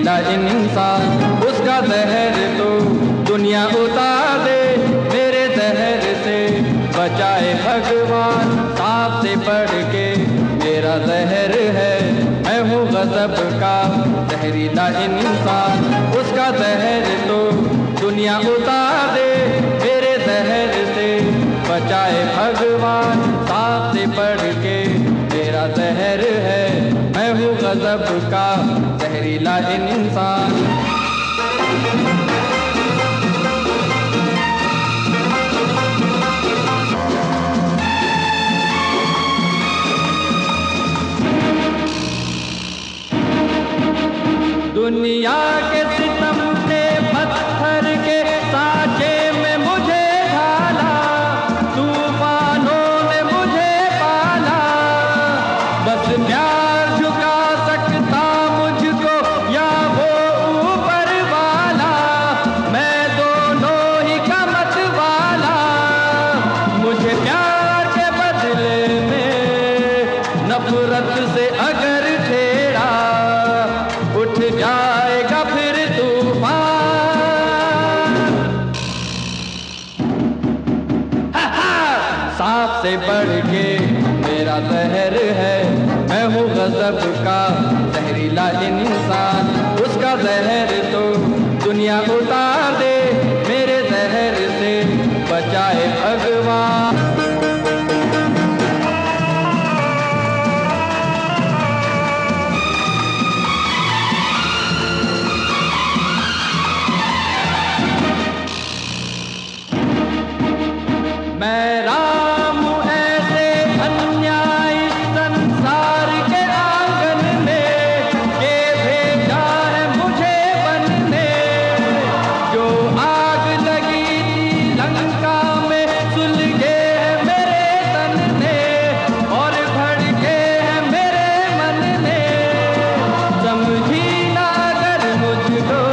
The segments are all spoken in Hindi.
जहरीला इंसान, उसका जहर तो दुनिया उतार दे, मेरे जहर से बचाए भगवान। सांप से बढ़ के मेरा जहर है, मैं हूँ गजब का जहरीला इंसान, उसका जहर तो दुनिया उतार दे, मेरे जहर से बचाए भगवान। सांप से बढ़ के मेरा जहर है, मैं हूँ गजब का जहरीला इंसान। दुनिया के सितम से पत्थर के सांचे में मुझे ढाला, तूफानों में मुझे पाला, बस प्यार झुका सकता मुझको या वो ऊपर वाला, मैं दोनों ही का मत वाला। मुझे प्यार के बदले में नफरत से अगर छेड़ा, उठ जाएगा फिर तूफान। सांप से बढ़ के मेरा जहर है, मैं हूँ गजब का जहरीला इंसान, उसका जहर तो दुनिया उतार दे, मेरे जहर से बचाए भगवान। मैं राम हूँ ऐसे अन्यायी संसार के आंगन में, ये भेजा है मुझे बनने, जो आग लगी थी लंका में सुलगे है मेरे तन ने, और भड़के है मेरे मन ने। समझी ना अगर मुझको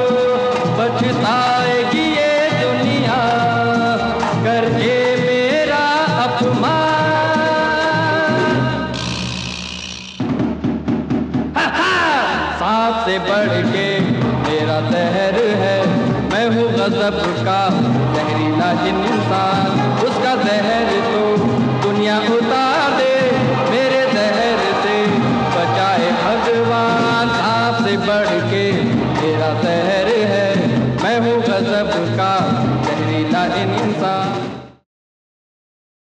बचताएगी ये दुनिया, करके सांप से बढ़ के मेरा जहर है, मैं हूँ गजब का